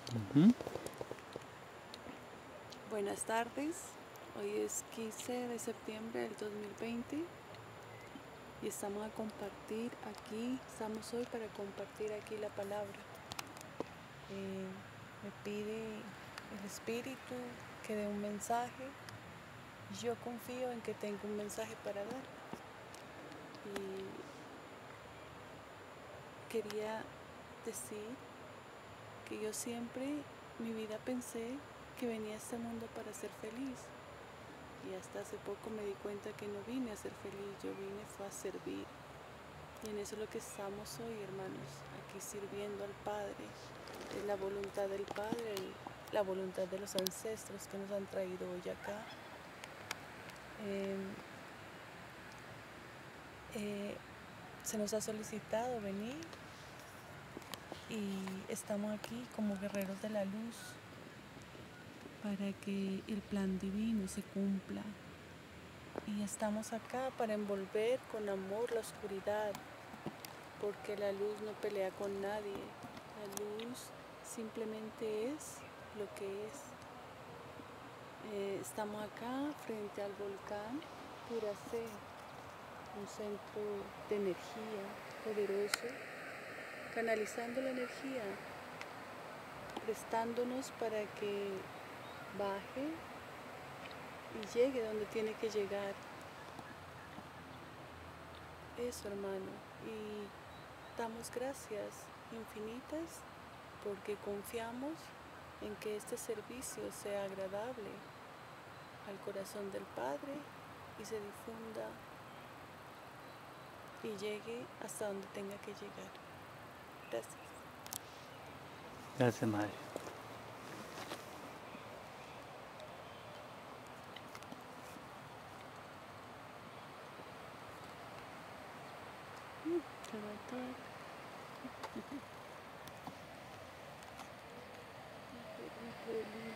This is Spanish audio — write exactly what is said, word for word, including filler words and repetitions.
Ujú. Buenas tardes, hoy es quince de septiembre del dos mil veinte y estamos a compartir aquí, estamos hoy para compartir aquí la palabra. Eh, me pide el Espíritu que dé un mensaje. Yo confío en que tengo un mensaje para dar. Y quería decir que yo siempre, mi vida pensé que venía a este mundo para ser feliz. Y hasta hace poco me di cuenta que no vine a ser feliz, yo vine fue a servir. Y en eso es lo que estamos hoy, hermanos, aquí sirviendo al Padre. Es la voluntad del Padre, el, la voluntad de los ancestros que nos han traído hoy acá. Eh, eh, se nos ha solicitado venir y estamos aquí como guerreros de la luz para que el plan divino se cumpla. Y estamos acá para envolver con amor la oscuridad, porque la luz no pelea con nadie. La luz simplemente es lo que es. Eh, estamos acá frente al volcán Pura C, un centro de energía poderoso, canalizando la energía, prestándonos para que baje y llegue donde tiene que llegar. Eso, hermano. Y damos gracias infinitas porque confiamos en que este servicio sea agradable al corazón del Padre y se difunda y llegue hasta donde tenga que llegar. Gracias. Gracias, Madre. Mm, levantar. Qué rico,